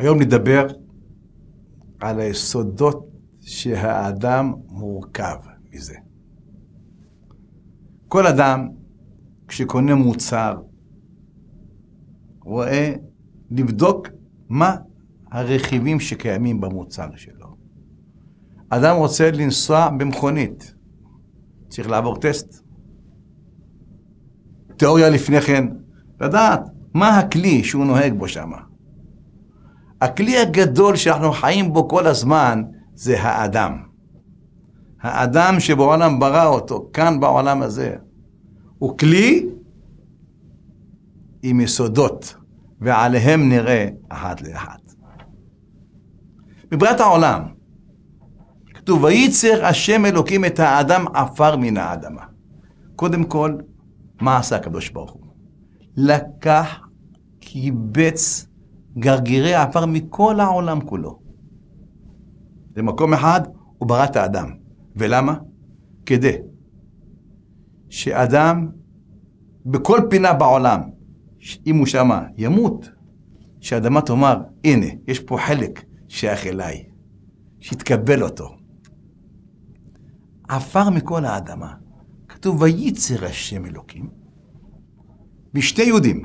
היום נדבר על היסודות שהאדם מורכב מזה. כל אדם, כשקונה מוצר, רואה לבדוק מה הרכיבים שקיימים במוצר שלו. אדם רוצה לנסוע במכונית, צריך לעבור טסט. תיאוריה לפני כן, לדעת מה הכלי שהוא נוהג בו שם. הכלי הגדול שאנחנו חיים בו כל הזמן זה האדם. האדם שבעולם ברא אותו, כאן בעולם הזה, הוא כלי עם יסודות, ועליהם נראה אחת לאחת. בבריאת העולם, כתוב, וייצר השם אלוקים את האדם עפר מן האדמה. קודם כל, מה עשה הקדוש ברוך הוא? לקח, קיבץ גרגירי עפר מכל העולם כולו. במקום אחד הוא ברא את האדם. ולמה? כדי שאדם בכל פינה בעולם, אם הוא שמה ימות, שהאדמה תאמר, הנה, יש פה חלק שייך אליי, שיתקבל אותו. עפר מכל האדמה. כתוב, וייצר השם אלוקים, בשתי יודים.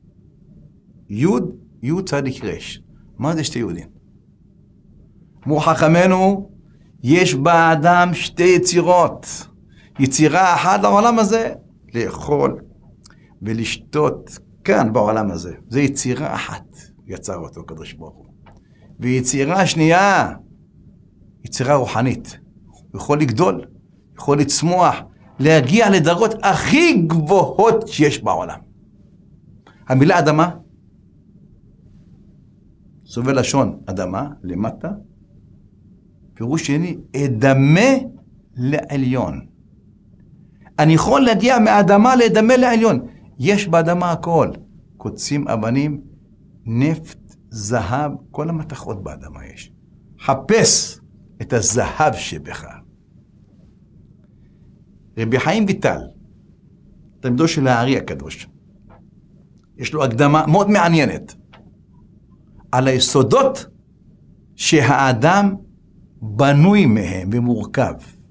יוד צדיק רש. מה זה שתי יודים? אמרו חכמינו, יש באדם שתי יצירות. יצירה אחת לעולם הזה, לאכול ולשתות כאן בעולם הזה. זה יצירה אחת, יצר אותו הקדוש ברוך הוא. ויצירה שנייה, יצירה רוחנית. הוא יכול לגדול, יכול לצמוח, להגיע לדרגות הכי גבוהות שיש בעולם. המילה אדמה, סובל לשון אדמה, למטה, פירוש שני, אדמה לעליון. אני יכול להגיע מאדמה לאדמה לעליון. יש באדמה הכל. קוצים, אבנים, נפט, זהב, כל המתכות באדמה יש. חפש את הזהב שבך. רבי חיים ויטל, תלמידו של הארי הקדוש, יש לו הקדמה מאוד מעניינת על היסודות שהאדם בנוי מהם ומורכב.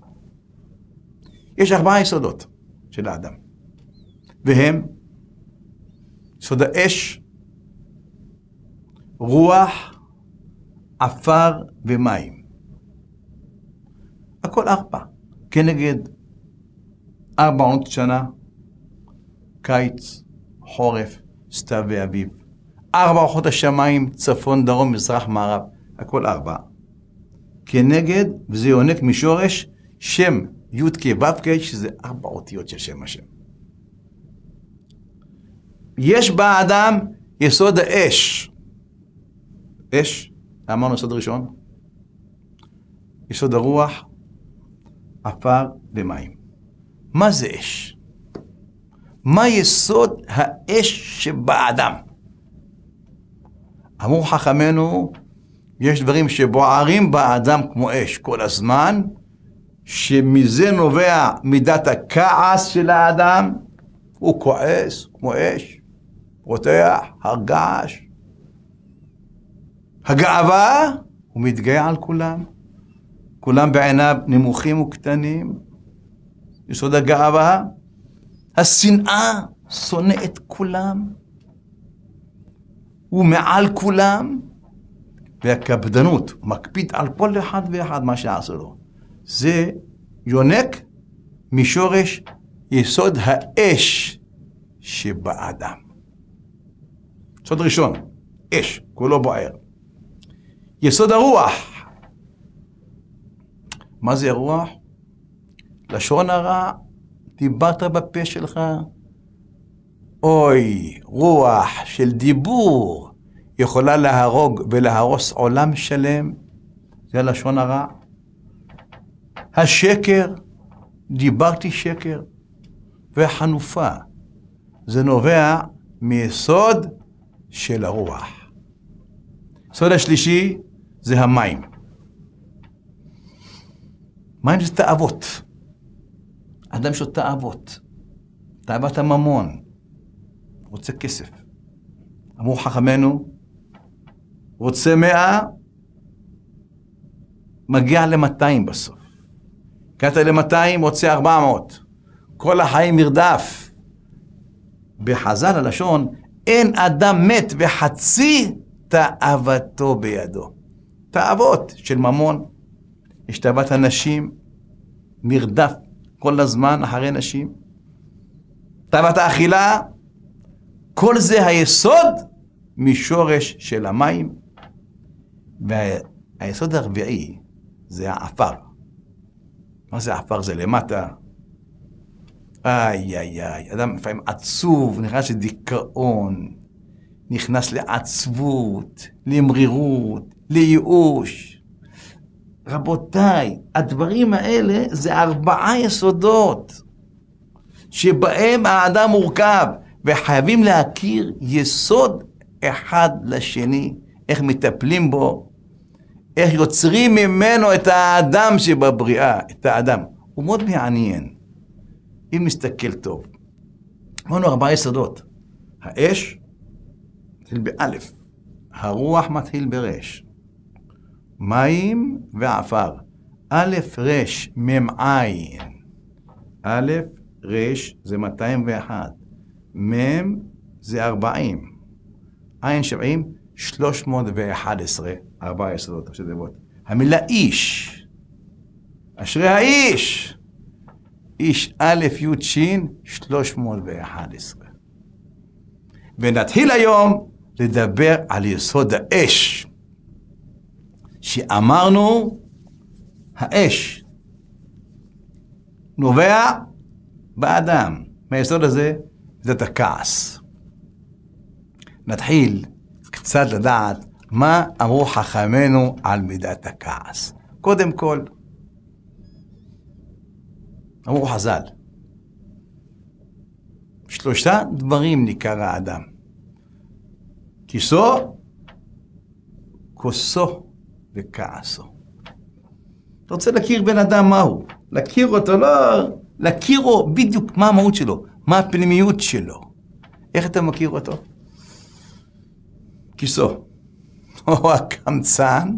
יש 4 יסודות של האדם, והם יסוד האש, רוח, עפר ומים. הכל 4, כנגד 4 עונות שנה, קיץ, חורף, סתיו ואביב. 4 אורחות השמיים, צפון, דרום, מזרח, מערב. הכל 4. כנגד, וזה יונק משורש, שם י' כו' שזה 4 אותיות של שם השם. יש באדם יסוד האש. אש, אמרנו יסוד ראשון. יסוד הרוח, עפר ומים. מה זה אש? מה יסוד האש שבאדם? אמרו חכמינו, יש דברים שבוערים באדם כמו אש כל הזמן, שמזה נובע מידת הכעס של האדם, הוא כועס כמו אש, רותח, הרגש. הגאווה, הוא מתגאה על כולם, כולם בעיניו נמוכים וקטנים. יסוד הגאווה, השנאה שונא את כולם, הוא מעל כולם, והקפדנות מקפיד על כל אחד ואחד מה שעשו לו. זה יונק משורש יסוד האש שבאדם. יסוד ראשון, אש, כולו בוער. יסוד הרוח. מה זה הרוח? לשון הרע, דיברת בפה שלך, אוי, רוח של דיבור יכולה להרוג ולהרוס עולם שלם, זה לשון הרע. השקר, דיברתי שקר, והחנופה, זה נובע מיסוד של הרוח. יסוד השלישי זה המים. מים זה תאוות. אדם יש לו תאוות. תאוות הממון. רוצה כסף. אמרו חכמינו, רוצה 100, מגיע ל-200 בסוף. הגעת ל-200, רוצה 400. כל החיים מרדף. בחז"ל הלשון, אין אדם מת וחצי תאוותו בידו. תאוות של ממון. יש תאוות הנשים, מרדף כל הזמן אחרי נשים. תאוות האכילה, כל זה היסוד משורש של המים. והיסוד הרביעי זה העפר. מה זה העפר? זה למטה. איי איי איי, אדם לפעמים עצוב, נכנס לדיכאון, נכנס לעצבות, למרירות, לייאוש. רבותיי, הדברים האלה זה 4 יסודות שבהם האדם מורכב, וחייבים להכיר יסוד אחד לשני, איך מטפלים בו, איך יוצרים ממנו את האדם שבבריאה, את האדם. הוא מאוד מעניין. אם נסתכל טוב, אמרנו 4 יסודות. האש מתחיל באלף, הרוח מתחיל ברש, מים ועפר. א' רש מם עין. א' רש זה 201, מם זה 40, עין 70, 311, 4 יסודות. המילה איש, אשרי האיש, איש א' י' ש' 311. ונתחיל היום לדבר על יסוד האש, שאמרנו האש נובע באדם. מהיסוד הזה זה את הכעס. נתחיל קצת לדעת מה אמרו חכמינו על מידת הכעס. קודם כל, אמרו חז"ל, 3 דברים ניכר האדם: כיסו, כוסו וכעסו. אתה רוצה להכיר בן אדם מהו? להכיר אותו, לא להכירו בדיוק מה המהות שלו, מה הפנימיות שלו. איך אתה מכיר אותו? כיסו. הוא הקמצן,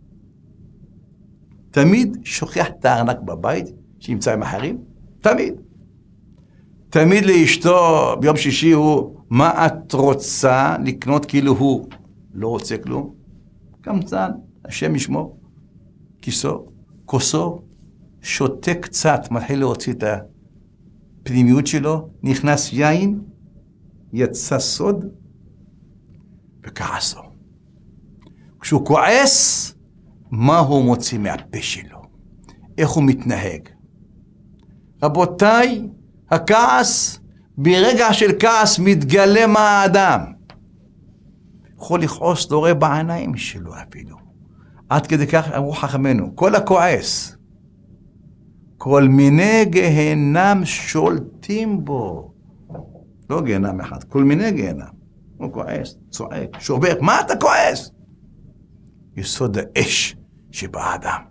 תמיד שוכח את הארנק בבית, שימצא עם אחרים, תמיד. תמיד לאשתו ביום שישי הוא, מה את רוצה לקנות? כאילו הוא לא רוצה כלום. קמצן, השם ישמור. כיסו, כוסו, שותה קצת, מתחיל להוציא את הפנימיות שלו, נכנס יין, יצא סוד, וכעסו. כשהוא כועס, מה הוא מוציא מהפה שלו? איך הוא מתנהג? רבותיי, הכעס, ברגע של כעס מתגלה מה האדם. יכול לכעוס, לא רואה בעיניים שלו אפילו. עד כדי כך אמרו חכמינו, כל הכועס, כל מיני גהנם שולטים בו. לא גהנם אחד, כל מיני גהנם. הוא כועס, צועק, שובר, מה אתה כועס? יסוד האש שבאדם.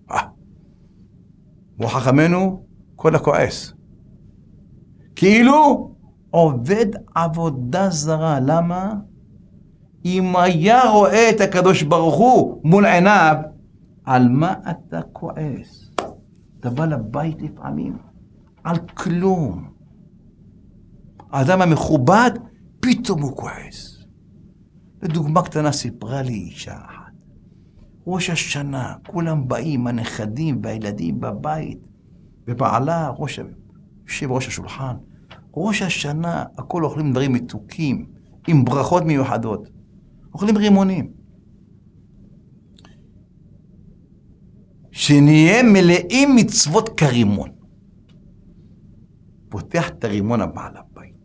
אמרו חכמינו, כל הכועס. כאילו עובד עבודה זרה. למה? אם היה רואה את הקדוש ברוך הוא מול עיניו, על מה אתה כועס? אתה בא לבית לפעמים, על כלום. האדם המכובד, פתאום הוא כועס. לדוגמה קטנה סיפרה לי אישה אחת. ראש השנה, כולם באים, הנכדים והילדים בבית, ובעלה, יושב ראש השולחן. ראש השנה, הכל אוכלים דברים מתוקים, עם ברכות מיוחדות. אוכלים רימונים. שנהיה מלאים מצוות כרימון. פותח את הרימון הבעל הבית.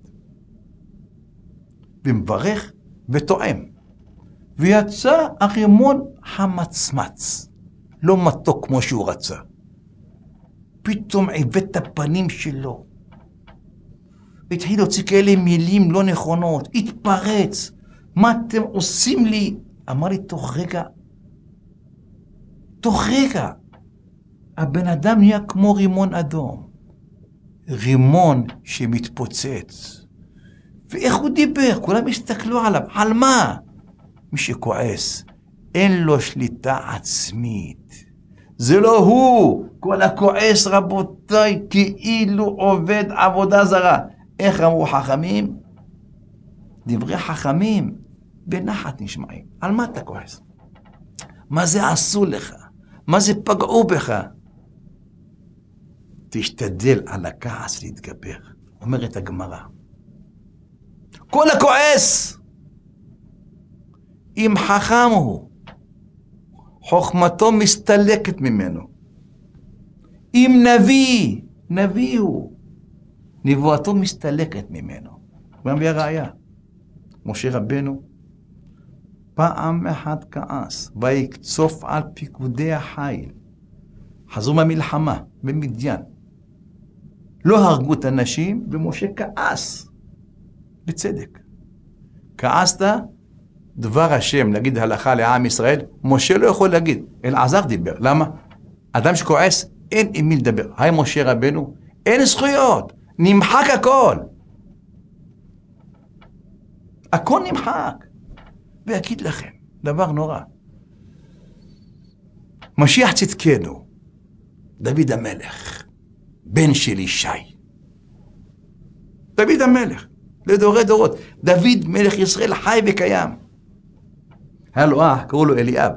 ומברך וטועם. ויצא הרימון חמצמץ. לא מתוק כמו שהוא רצה. פתאום עיוות את הפנים שלו. התחיל להוציא כאלה מילים לא נכונות. התפרץ. מה אתם עושים לי? אמר לי תוך רגע, הבן אדם נהיה כמו רימון אדום. רימון שמתפוצץ. ואיך הוא דיבר? כולם הסתכלו עליו. על מה? מי שכועס, אין לו שליטה עצמית. זה לא הוא. כל הכועס רבותיי כאילו עובד עבודה זרה. איך אמרו חכמים? דברי חכמים בנחת נשמעים. על מה אתה כועס? מה זה עשו לך? מה זה פגעו בך? תשתדל על הכעס להתגבר. אומרת הגמרא. כל הכועס, אם חכם הוא, חוכמתו מסתלקת ממנו. אם נביא הוא, נבואתו מסתלקת ממנו. גם בראיה. משה רבנו פעם אחת כעס, ויקצוף על פיקודי החיל. חזרו מהמלחמה במדיין. לא הרגו את הנשים, ומשה כעס. בצדק. כעסת, דבר השם, להגיד הלכה לעם ישראל, משה לא יכול להגיד, אלעזר דיבר. למה? אדם שכועס, אין עם מי לדבר. היי משה רבנו, אין זכויות, נמחק הכל. הכל נמחק. ואגיד לכם, דבר נורא. משיח צדקנו, דוד המלך, בן של ישי. דוד המלך, לדורי דורות. דוד מלך ישראל חי וקיים. היה לו קראו לו אליאב.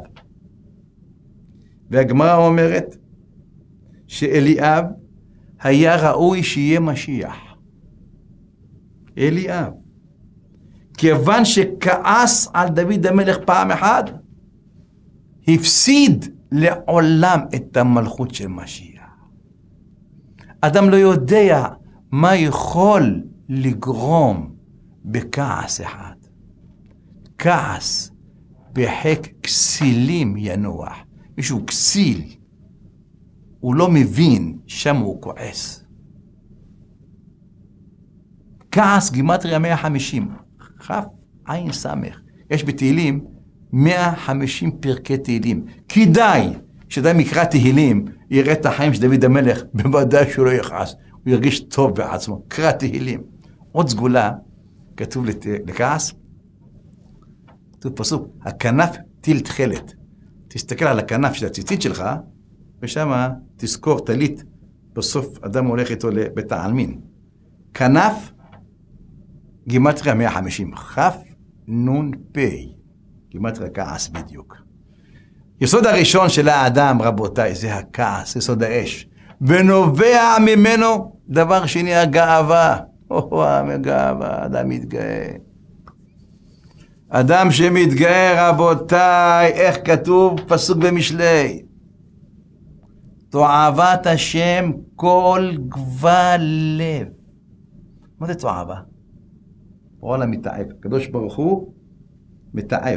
והגמרא אומרת שאליאב היה ראוי שיהיה משיח. אליאב. כיוון שכעס על דוד המלך פעם אחת, הפסיד לעולם את המלכות של משיח. אדם לא יודע מה יכול לגרום בכעס אחד. כעס בחק כסילים ינוח. מישהו כסיל, הוא לא מבין, שם הוא כועס. כעס גימטריה 150. כף עין סמך. יש בתהילים 150 פרקי תהילים. כדאי שאדם יקרא תהילים, יראה את החיים של דוד המלך, בוודאי שהוא לא יכעס. הוא ירגיש טוב בעצמו. קרא תהילים. עוד סגולה, כתוב לכעס, כתוב פסוק, הכנף טיל תחלת. תסתכל על הכנף של הציצית שלך, ושם תזכור תלית, בסוף אדם הולך איתו לבית העלמין. כנף, גימטריה 150, כף נון פי, גימטריה כעס בדיוק. יסוד הראשון של האדם, רבותיי, זה הכעס, יסוד האש. ונובע ממנו, דבר שני, הגאווה. הגאווה, אדם מתגאה. אדם שמתגאה, רבותיי, איך כתוב פסוק במשלי? תועבת השם כל גבל לב. מה זה תועבה? עולם מתאהב. הקדוש ברוך הוא מתאהב.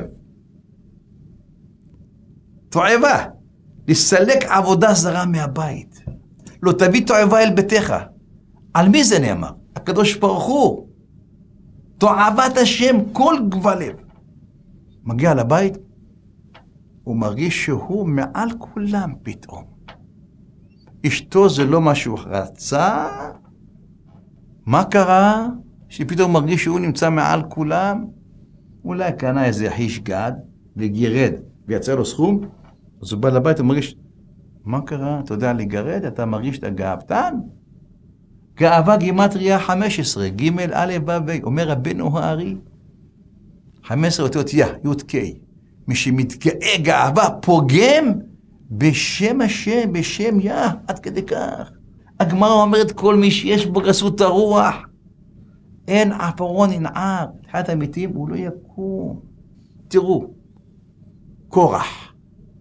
תועבה. לסלק עבודה זרה מהבית. לא תביא תועבה אל ביתך. על מי זה נאמר? הקדוש ברוך הוא. תועבת השם כל גבל לב. מגיע לבית, הוא מרגיש שהוא מעל כולם פתאום. אשתו זה לא משהו רצה. מה קרה? שפתאום מרגיש שהוא נמצא מעל כולם. אולי קנה איזה חיש גד וגירד ויצא לו סכום. אז הוא בא לבית ומרגיש, מה קרה? אתה יודע לגרד? אתה מרגיש שאתה גאוותן? גאווה גימטריה 15, ג' א' ו' ו', אומר רבנו הארי. 15 אותיות יא, י' ק'. מי שמתגאה גאווה פוגם בשם השם, בשם יא, עד כדי כך. הגמרא אומרת כל מי שיש בו גסות הרוח, אין עפרון ינער, תחיית המתים הוא לא יקום. תראו, קורח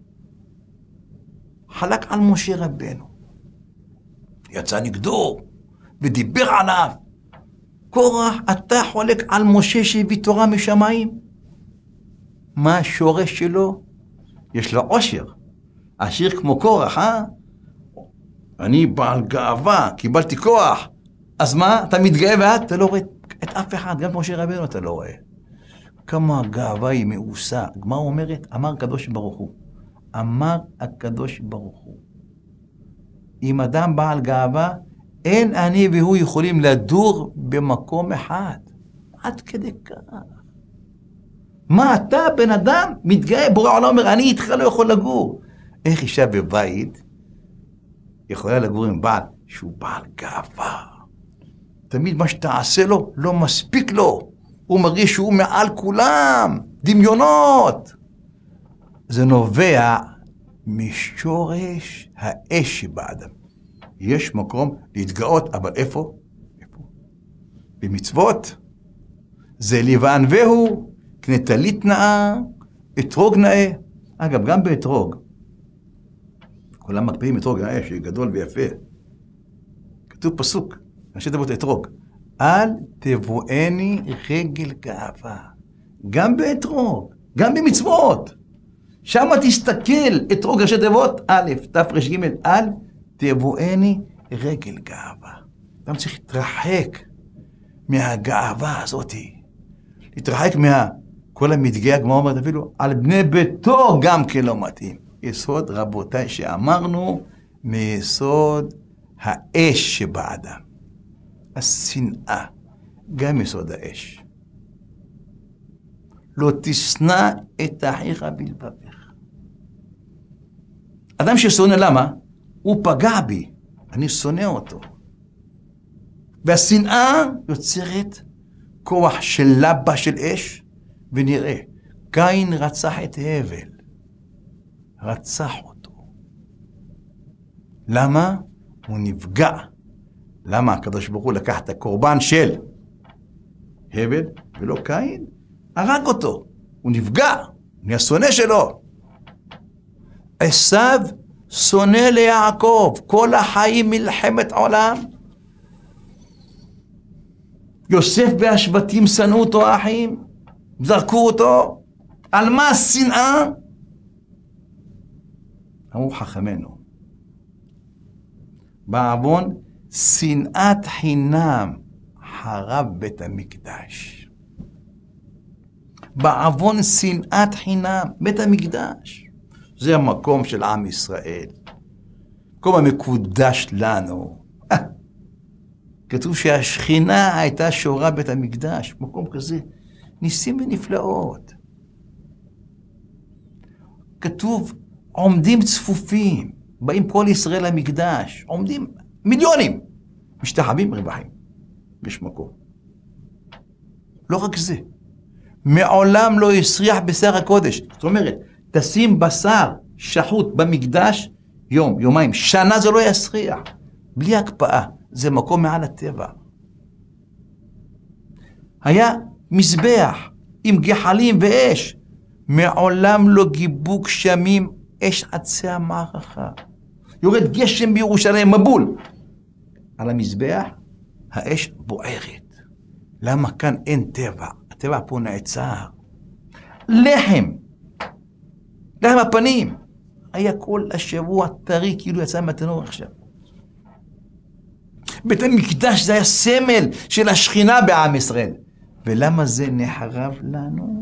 חלק על משה רבנו, יצא נגדו ודיבר עליו. קורח, אתה חולק על משה שהביא תורה משמיים? מה השורש שלו? יש לו עושר, עשיר כמו קורח, אני בעל גאווה, קיבלתי כוח. אז מה? אתה מתגאה ואתה לא רואה את אף אחד, גם משה רבנו אתה לא רואה. כמה גאווה היא מאוסה. הגמרא אומרת, אמר הקדוש ברוך הוא. אמר הקדוש ברוך הוא. אם אדם בעל גאווה, אין אני והוא יכולים לדור במקום אחד. עד כדי כך. מה אתה בן אדם מתגאה? בורא העולם אומר, אני איתך לא יכול לגור. איך אישה בבית יכולה לגור עם בעל שהוא בעל גאווה? תמיד מה שתעשה לו לא מספיק לו. הוא מרגיש שהוא מעל כולם. דמיונות. זה נובע משורש האש שבאדם. יש מקום להתגאות, אבל איפה? במצוות. זה לבן והוא, קנה טלית נאה, אתרוג נאה. אגב, גם באתרוג. כולם מקפיאים אתרוג נאה, שהיא גדול ויפה. כתוב פסוק, ראשי תיבות אתרוג. אל תבואני רגל גאווה. גם באתרוג, גם במצוות. שם תסתכל, אתרוג ראשי תיבות, א', תר"ג, אל תבואני רגל גאווה. אתה צריך להתרחק מהגאווה הזאת. להתרחק כל המתגאה, הגמרא אומרת אפילו, על בני ביתו גם כן לא מתאים. יסוד, רבותיי, שאמרנו, מיסוד האש שבאדם. השנאה, גם יסוד האש. לא תשנא את אחיך בלבבך. אדם ששונא, למה? הוא פגע בי, אני שונא אותו. והשנאה יוצרת כוח של לבה של אש, ונראה, קין רצח את הבל, רצח אותו. למה? הוא נפגע. למה הקדוש ברוך הוא לקח את הקורבן של הבל, ולא קין? הרג אותו, הוא נפגע, הוא השונא שלו. עשיו שונא ליעקב, כל החיים מלחמת עולם. יוסף והשבטים שנאו אותו האחים, זרקו אותו. על מה השנאה? אמרו חכמינו, בעוון שנאת חינם חרב בית המקדש. בעוון שנאת חינם, בית המקדש. זה המקום של עם ישראל. מקום המקודש לנו. כתוב שהשכינה הייתה שורה בית המקדש. מקום כזה, ניסים ונפלאות. כתוב, עומדים צפופים, באים כל ישראל למקדש, עומדים מיליונים, משתחווים רווחים. יש מקום. לא רק זה, מעולם לא יסריח בשר הקודש. זאת אומרת, תשים בשר שחוט במקדש יום, יומיים, שנה זה לא יסריח. בלי הקפאה, זה מקום מעל הטבע. היה מזבח עם גחלים ואש, מעולם לא גיבו גשמים, אש עצי המערכה. יורד גשם בירושלים, מבול. על המזבח, האש בוערת. למה כאן אין טבע? הטבע פה נעצר. לחם. לחם הפנים. היה כל השבוע טרי, כאילו יצא מהתנור עכשיו. בית המקדש זה היה סמל של השכינה בעם ישראל. ולמה זה נחרב לנו?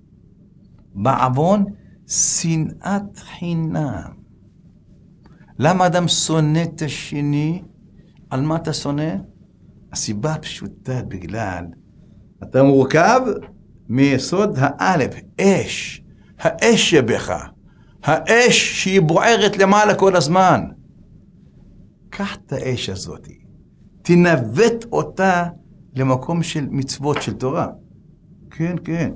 בעוון שנאת חינם. למה אדם שונא את השני? על מה אתה שונא? הסיבה פשוטה, בגלל אתה מורכב מיסוד האלף, אש. האש שבך. האש שהיא בוערת למעלה כל הזמן. קח את האש הזאת, תנווט אותה למקום של מצוות של תורה. כן, כן.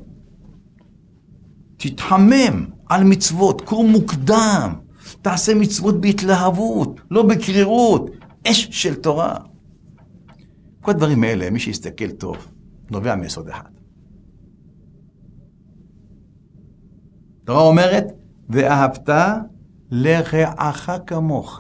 תתחמם על מצוות, קום מוקדם. תעשה מצוות בהתלהבות, לא בקרירות. אש של תורה. כל הדברים האלה, מי שיסתכל טוב, נובע מיסוד אחד. תורה אומרת, ואהבת לרעך כמוך.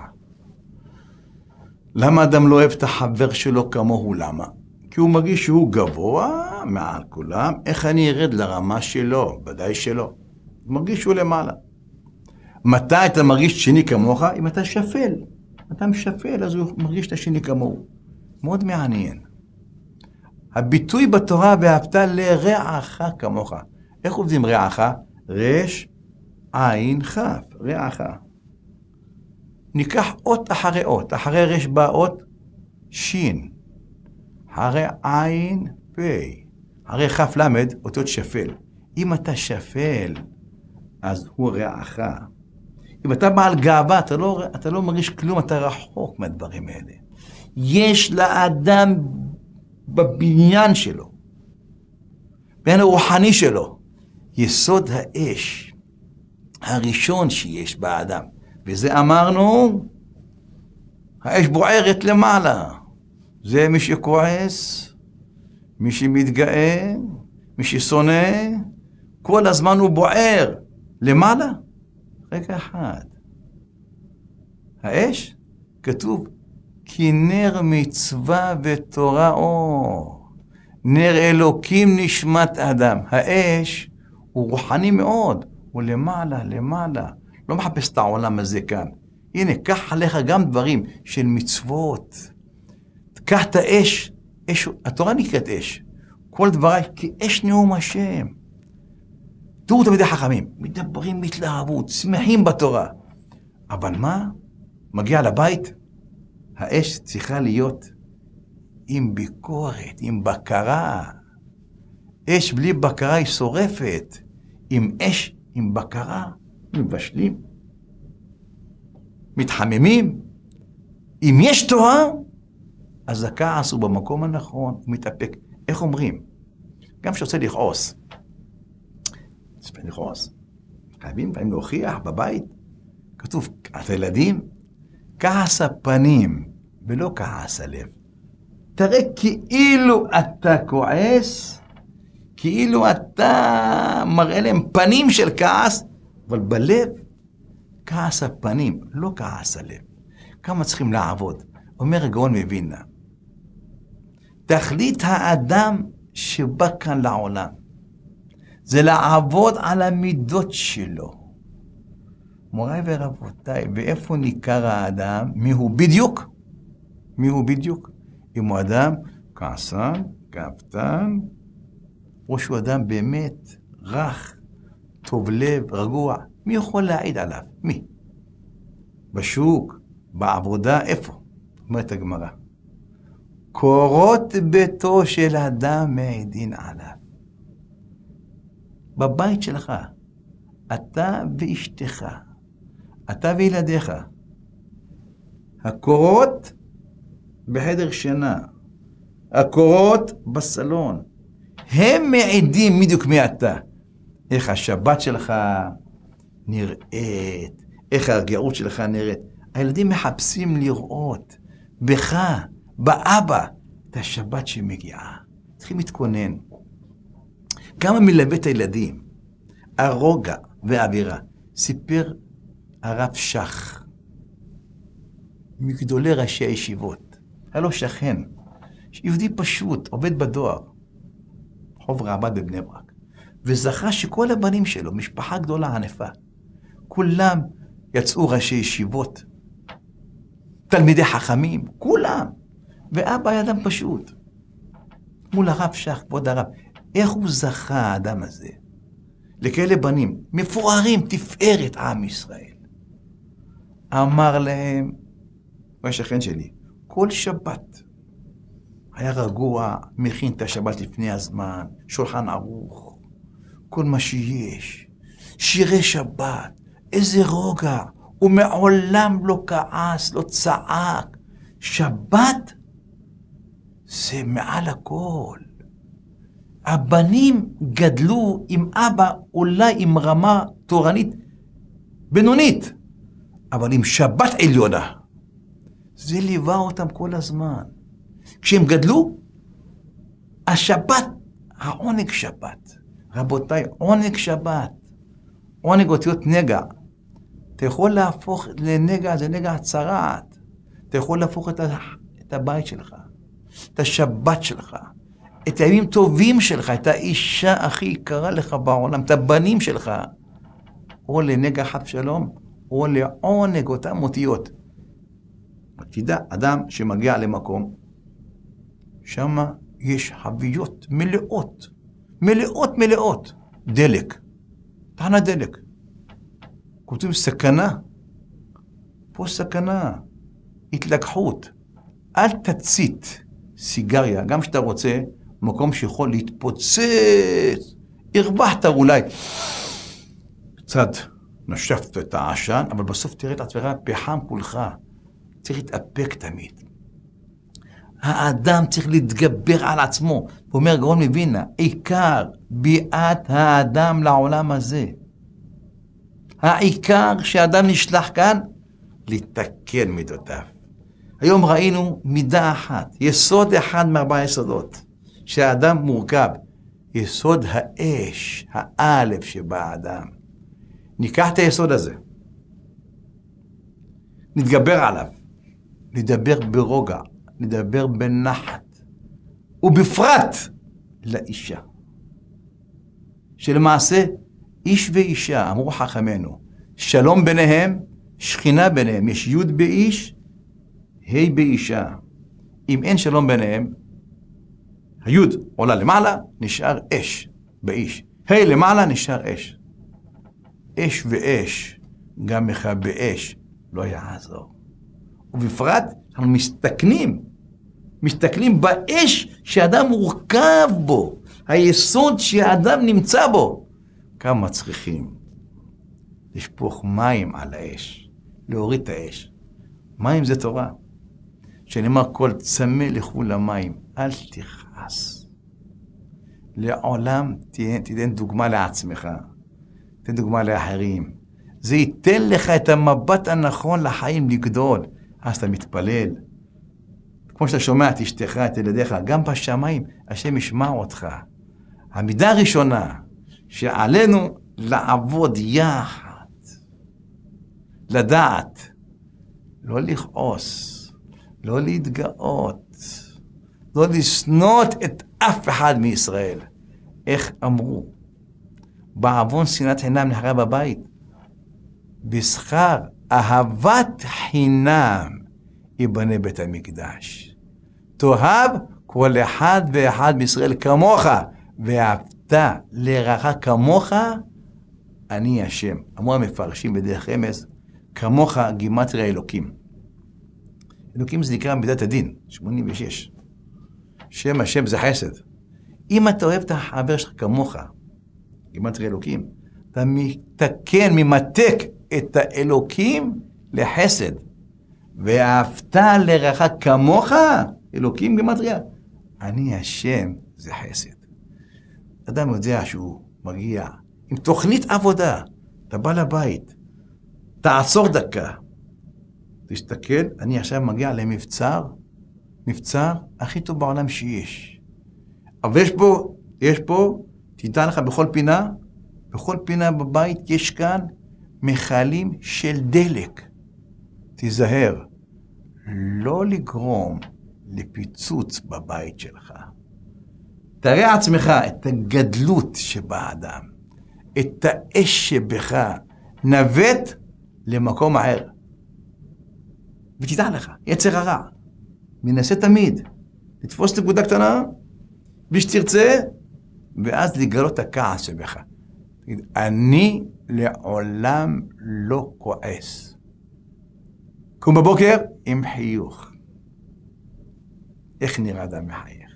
למה אדם לא אוהב את החבר שלו כמוהו? למה? כי הוא מרגיש שהוא גבוה מעל כולם. איך אני ארד לרמה שלו? ודאי שלא. הוא מרגיש שהוא למעלה. מתי אתה מרגיש שני כמוך? אם אתה שפל. אתה משפל, אז הוא מרגיש את השני כמוהו. מאוד מעניין. הביטוי בתורה, ואהבת לרעך כמוך. איך עובדים רעך? רש, עין, כף. רעך. ניקח אות אחרי אות. אחרי רש בא אות שין. אחרי עין, פי. אחרי כף למד, אותות שפל. אם אתה שפל, אז הוא רעך. אם אתה בעל גאווה, אתה לא מרגיש כלום, אתה רחוק מהדברים האלה. יש לאדם בבניין שלו, בין הרוחני שלו, יסוד האש הראשון שיש באדם. וזה אמרנו, האש בוערת למעלה. זה מי שכועס, מי שמתגאה, מי ששונא, כל הזמן הוא בוער למעלה. רגע אחד. האש, כתוב, כי נר מצווה ותורה אור. נר אלוקים נשמת אדם. האש הוא רוחני מאוד, הוא למעלה, למעלה. לא מחפש את העולם הזה כאן. הנה, קח עליך גם דברים של מצוות. קח את האש, התורה נקראת אש. כל דבריי, כי אש נאום השם. תראו תלמידי חכמים, מדברים בהתלהבות, שמחים בתורה. אבל מה? מגיע לבית, האש צריכה להיות עם ביקורת, עם בקרה. אש בלי בקרה היא שורפת. עם אש, עם בקרה, מבשלים, מתחממים. אם יש תורה, אז הכעס הוא במקום הנכון, הוא מתאפק. איך אומרים? גם שרוצה לכעוס. חייבים פעמים להוכיח בבית. כתוב, את הילדים, כעס הפנים, ולא כעס הלב. תראה כאילו אתה כועס, כאילו אתה מראה להם פנים של כעס, אבל בלב, כעס הפנים, לא כעס הלב. כמה צריכים לעבוד? אומר הגאון מווילנה, תכלית האדם שבא כאן לעולם, זה לעבוד על המידות שלו. מוריי ורבותיי, ואיפה ניכר האדם? מיהו בדיוק? מיהו בדיוק? אם הוא אדם כעסן, גאוותן, או שהוא אדם באמת רך, טוב לב, רגוע. מי יכול להעיד עליו? מי? בשוק, בעבודה, איפה? אומרת הגמרא. קורות ביתו של אדם מעידין עליו. בבית שלך, אתה ואשתך, אתה וילדיך, הקורות בחדר שינה, הקורות בסלון, הם מעידים בדיוק מי אתה. איך השבת שלך נראית, איך הרגיעות שלך נראית. הילדים מחפשים לראות בך, באבא, את השבת שמגיעה. צריכים להתכונן. כמה מלווה את הילדים, הרוגע והאווירה. סיפר הרב שך, מגדולי ראשי הישיבות, היה לו שכן, יהודי פשוט, עובד בדואר, חוב רעבד בבני ברק, וזכה שכל הבנים שלו, משפחה גדולה ענפה, כולם יצאו ראשי ישיבות, תלמידי חכמים, כולם, ואבא היה אדם פשוט. מול הרב שך, כבוד הרב, איך הוא זכה האדם הזה? לכאלה בנים, מפוארים, תפארת עם ישראל. אמר להם, הוא השכן שלי, כל שבת היה רגוע, מכין את השבת לפני הזמן, שולחן ערוך, כל מה שיש, שירי שבת, איזה רוגע, הוא מעולם לא כעס, לא צעק. שבת זה מעל הכל. הבנים גדלו עם אבא, אולי עם רמה תורנית בינונית, אבל עם שבת עליונה. זה ליווה אותם כל הזמן. כשהם גדלו, השבת, העונג שבת. רבותיי, עונג שבת. עונג אותיות נגע. אתה יכול להפוך לנגע, זה נגע צרעת. אתה יכול להפוך את הבית שלך, את השבת שלך, את הימים טובים שלך, את האישה הכי יקרה לך בעולם, את הבנים שלך, או לנגע חס שלום, או לעונג אותם אותיות. תדע, אדם שמגיע למקום, שם יש חביות מלאות, מלאות מלאות, דלק, תחנת דלק. כותבים סכנה, פה סכנה, התלקחות. אל תצית סיגריה, גם שאתה רוצה, מקום שיכול להתפוצץ, הרווחת אולי. קצת נשפת את העשן, אבל בסוף תראה את עצמך פחם כולך. צריך להתאפק תמיד. האדם צריך להתגבר על עצמו. ואומר גאון מווילנה, עיקר ביאת האדם לעולם הזה. העיקר שהאדם נשלח כאן, לתקן מידותיו. היום ראינו מידה אחת, יסוד אחד מארבעה יסודות, שהאדם מורכב. יסוד האש, האלף שבאדם. ניקח את היסוד הזה, נתגבר עליו, נדבר ברוגע, נדבר בנחת, ובפרט לאישה. שלמעשה, איש ואישה, אמרו חכמינו, שלום ביניהם, שכינה ביניהם, יש י' באיש, ה' באישה. אם אין שלום ביניהם, הי' עולה למעלה, נשאר אש באיש. ה' למעלה, נשאר אש. אש ואש, גם מכבה אש, לא יעזור. ובפרט, אנחנו מסתכלים באש שאדם מורכב בו, היסוד שאדם נמצא בו. כמה צריכים לשפוך מים על האש, להוריד את האש. מים זה תורה. שנאמר כל צמא לכו למים, אל תכעס. לעולם תיתן דוגמה לעצמך, תן דוגמה לאחרים. זה ייתן לך את המבט הנכון לחיים לגדול. אז אתה מתפלל. כמו שאתה שומע את אשתך, את ילדיך, גם בשמיים, השם ישמע אותך. המידה הראשונה, שעלינו לעבוד יחד, לדעת, לא לכעוס, לא להתגאות, לא לשנות את אף אחד מישראל. איך אמרו? בעוון שנאת חינם נחרב בבית, בשכר אהבת חינם ייבנה בית המקדש. תאהב כל אחד ואחד מישראל כמוך, ואהבת לרעך כמוך, אני השם. אמרו המפרשים בדרך רמז, כמוך גימטריה אלוקים. אלוקים זה נקרא מידת הדין, 86. שם השם זה חסד. אם אתה אוהב את החבר שלך כמוך, גימטריה אלוקים, אתה מתקן, ממתק את האלוקים לחסד. ואהבת לרעך כמוך, אלוקים גימטריה. אני השם זה חסד. אדם יודע שהוא מגיע עם תוכנית עבודה, אתה בא לבית, תעצור דקה, תסתכל, אני עכשיו מגיע מבצר הכי טוב בעולם שיש. אבל יש פה, תדע לך בכל פינה בבית יש כאן מכלים של דלק. תיזהר, לא לגרום לפיצוץ בבית שלך. תראה עצמך את הגדלות שבאדם, את האש שבך, נווט למקום אחר. ותדע לך, יצר הרע, מנסה תמיד, לתפוס נקודה קטנה, בלי שתרצה, ואז לגלות את הכעס שבך. תגיד, אני לעולם לא כועס. קום בבוקר עם חיוך. איך נראה אדם מחייך?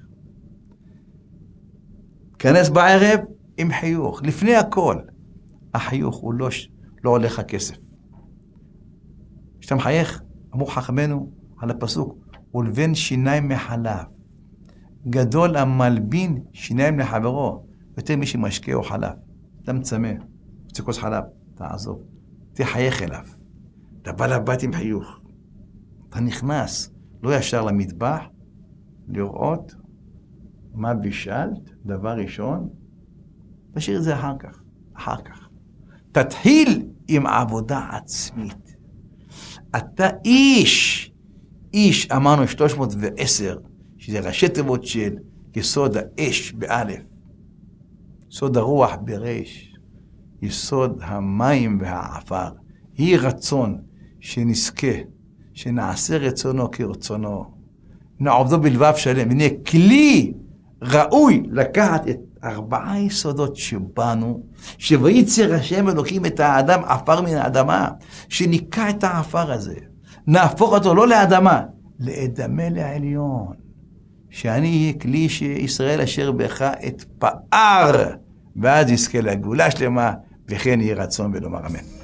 כנס בערב עם חיוך. לפני הכל, החיוך הוא לא עולה לך כסף. כשאתה מחייך, אמרו חכמינו על הפסוק, ולבן שיניים מחלב. גדול המלבין שיניים לחברו, יותר מי שמשקה או חלב. אתה מצמא, רוצה כוס חלב, תעזוב, תחייך אליו. אתה בא לבית עם חיוך. אתה נכנס, לא ישר למטבח, לראות מה בישלת, דבר ראשון, תשאיר את זה אחר כך. תתחיל עם עבודה עצמית. אתה איש אמרנו 310, שזה ראשי תיבות של יסוד האש באלף, יסוד הרוח בריש, יסוד המים והעפר. היא רצון שנזכה, שנעשה רצונו כרצונו, נעבדו בלבב שלם, הנה כלי ראוי לקחת את 4 יסודות שבנו, שויצר השם אלוקים את האדם עפר מן האדמה, שניקע את העפר הזה, נהפוך אותו לא לאדמה, לאדמה לעליון, שאני אהיה כלי שישראל אשר בך את פער ואז יזכה לגאולה שלמה, וכן יהי רצון ונאמר אמן.